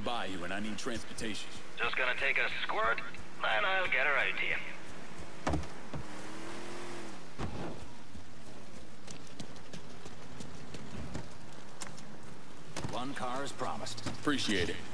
bayou and I need transportation. Just gonna take a squirt, then I'll get her out to you. One car as promised. Appreciate it.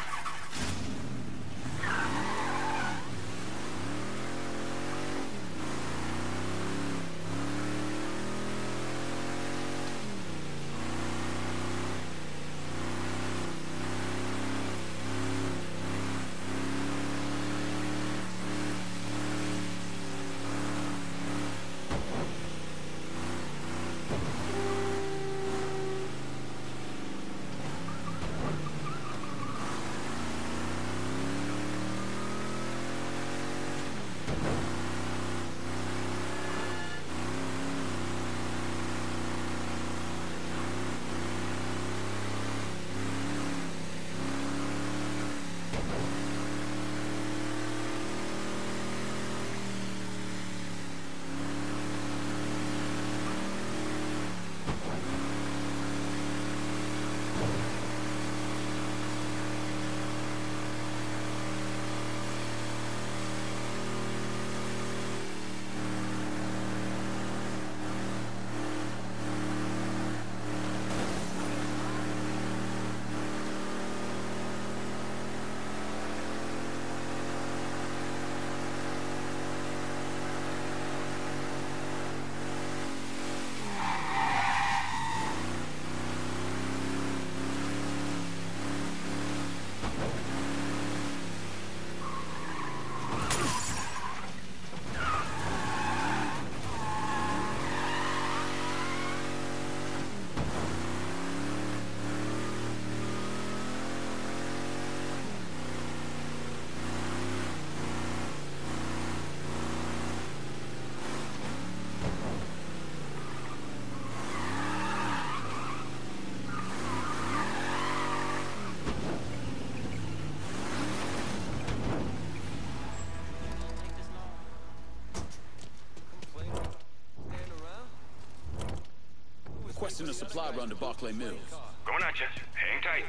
Requesting a supply run to Barclay Mills. Going at you. Hang tight.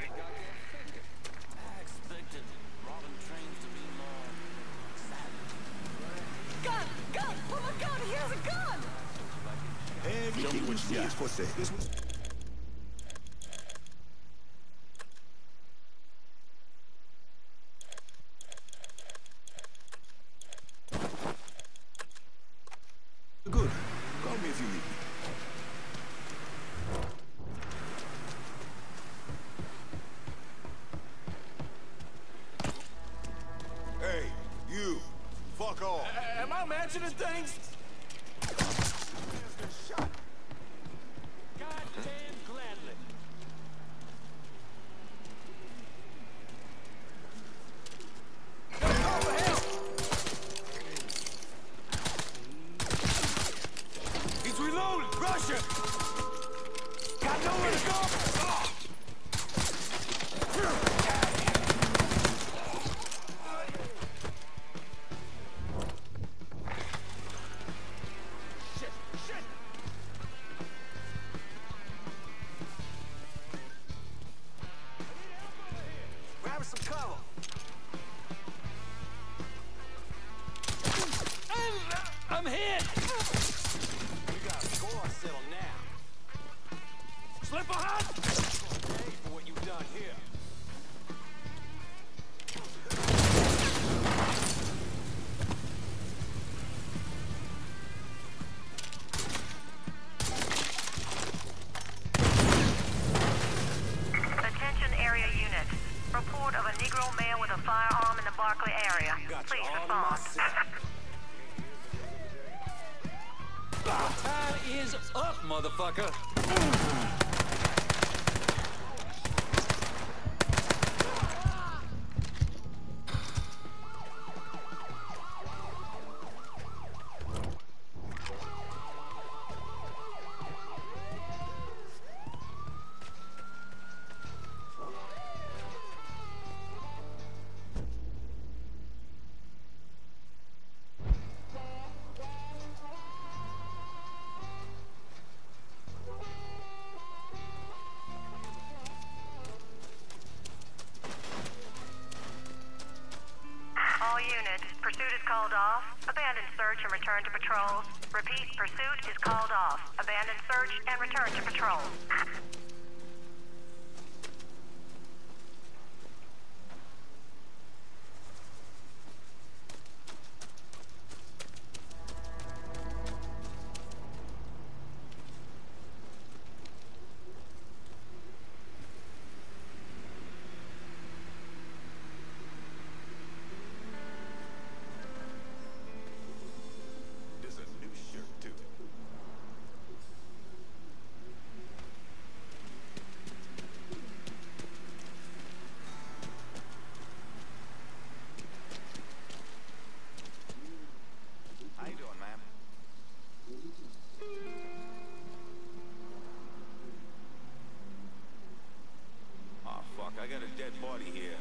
Gun! Gun! Oh my God, he has a gun! Everything which is for sale. Good. Call me if you need me. Hey, you. Fuck off. Am I imagining things? Goddamn gladly. He's reloaded. Rush him. Got nowhere to go. Grab some cover. I'm hit! We got a score settled now. Slip behind! Pay for what you've done here. Attention area unit. Report of a Negro male with a firearm in the Barclay area. Please respond. Time is up, motherfucker! return to patrols. Repeat, pursuit is called off. Abandon search and return to patrol. There's a new shirt, too. How you doing, ma'am? Oh, fuck, I got a dead body here.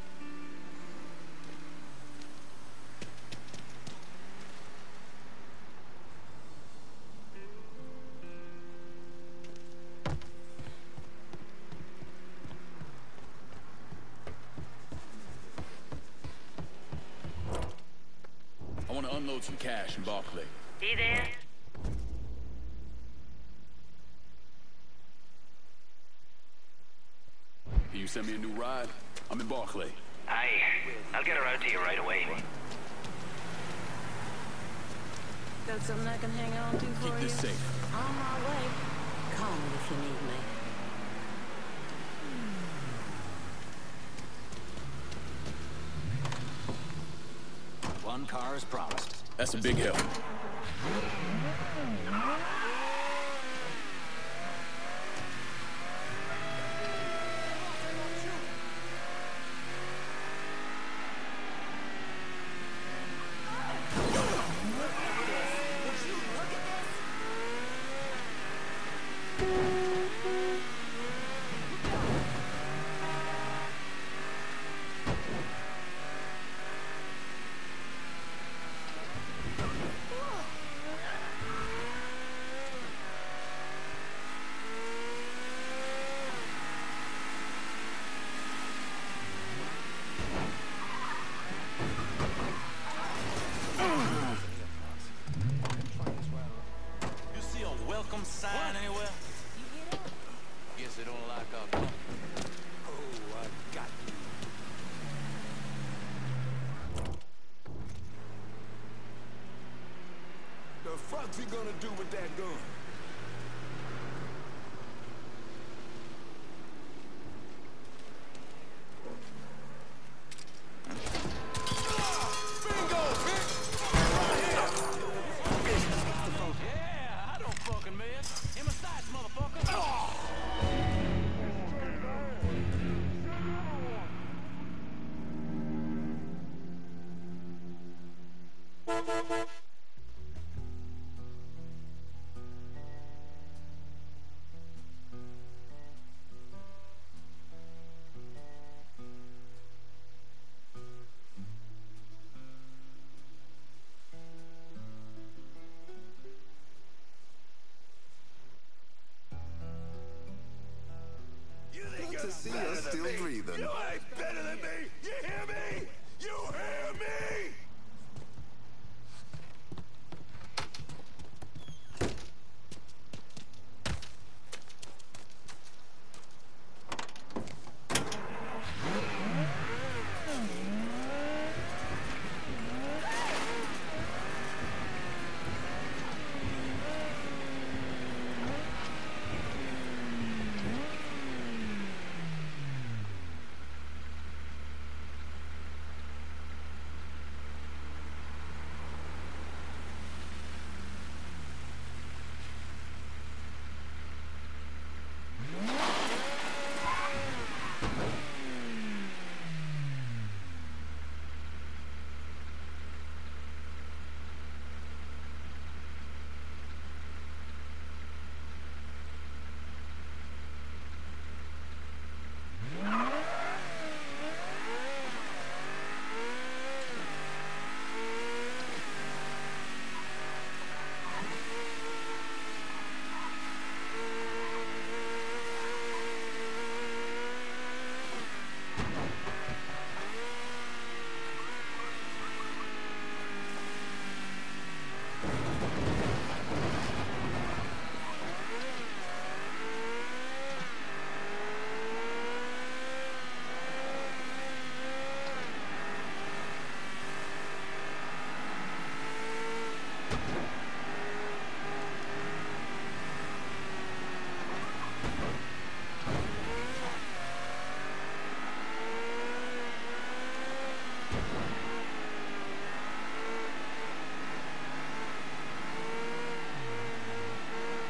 I want to unload some cash in Barclay. He there? Can you send me a new ride? I'm in Barclay. Aye. I'll get her out to you right away. Got something I can hang on to for Keep you? this safe. On my way. Call me if you need me. One car is promised. That's a big help. You see a welcome sign anywhere? Guess they don't like our company. Oh, I got you. The fuck's he gonna do with that gun? Bingo, bitch! Yeah, I don't fucking miss. In my sights, motherfucker.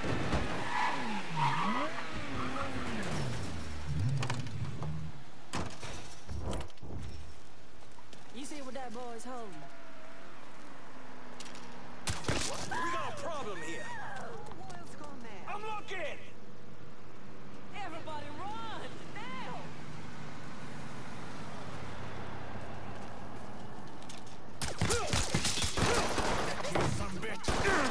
You see what that boy's holding? We got a problem here. What's going on? I'm looking! Everybody run! Now! Some bitch.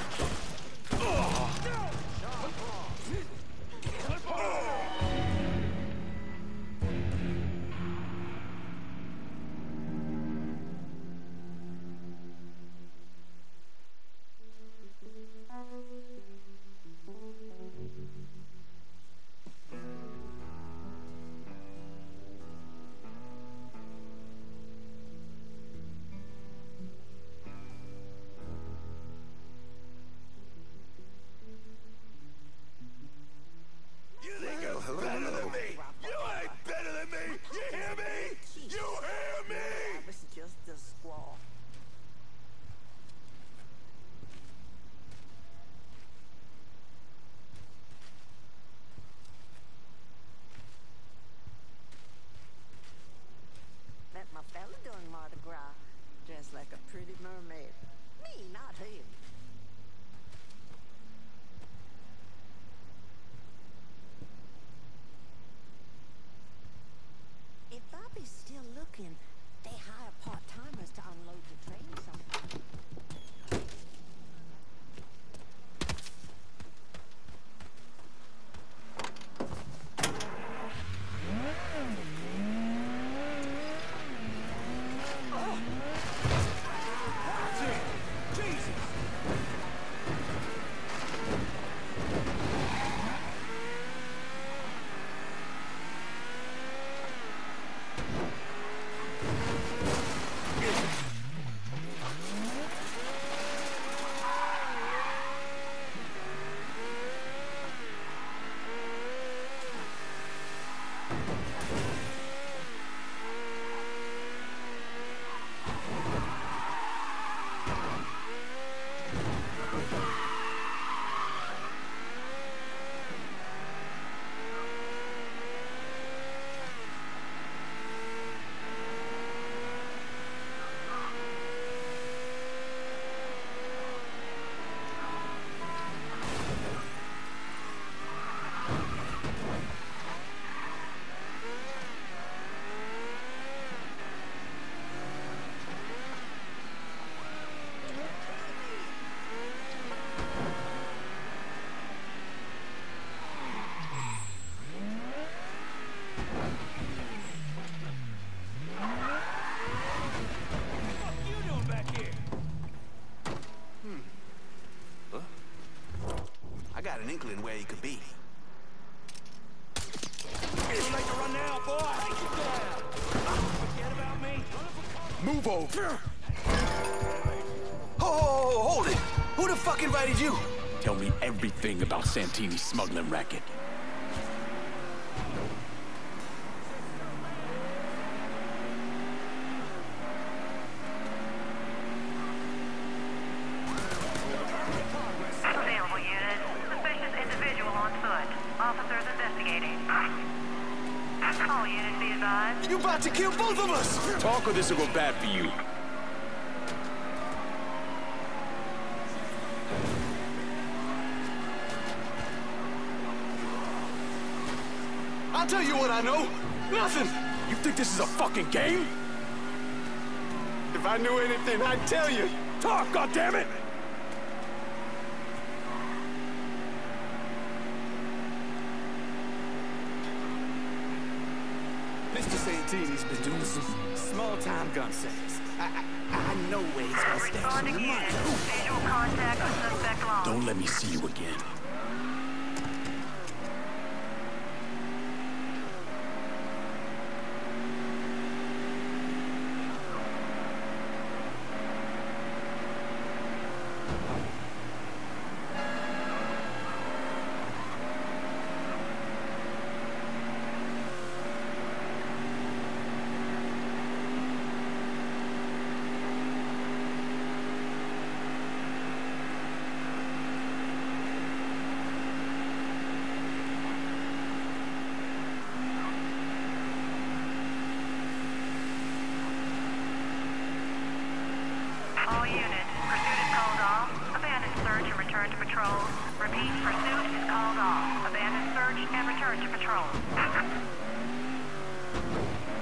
You think you're better than me? You ain't better than me! You hear me? You hear me? It's just a squall. Met my fella during Mardi Gras, dressed like a pretty mermaid. Me, not him. If Bobby's still looking, they hire part-timers to unload the train sometimes. Jesus! got an inkling where he could be. Too late to run now, boy. Take it down. Forget about me. Move over. Hold it. Who the fuck invited you? Tell me everything about Santini's smuggling racket. Available unit. Suspicious individual on foot. Officers investigating. All units be advised. You about to kill both of us! Talk or this will go bad for you. I'll tell you what I know. Nothing. You think this is a fucking game? If I knew anything, I'd tell you. Talk, goddammit! Mr. Santini's been doing some small-time gun sales. I know where he's gonna stash some Responding money. unit. Visual contact with suspect lost. Don't let me see you again. All units, pursuit is called off. Abandon search and return to patrol. Repeat, pursuit is called off. Abandon search and return to patrol.